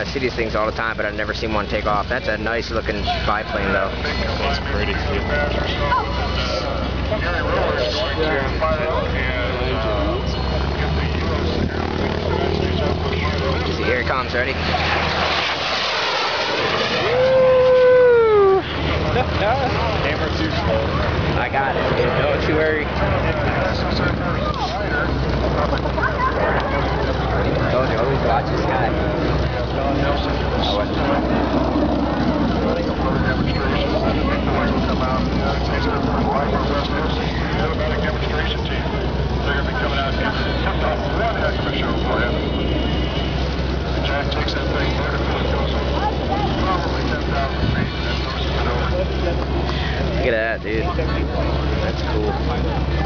see these things all the time, but I've never seen one take off. That's a nice looking biplane though. It's pretty. Here it comes, ready? Camera too slow. I got it, dude. Don't you worry. Told you, always watch this guy. Jack takes that thing there and it goes probably 10,000 feet and then goes over. Look at that, dude. That's cool.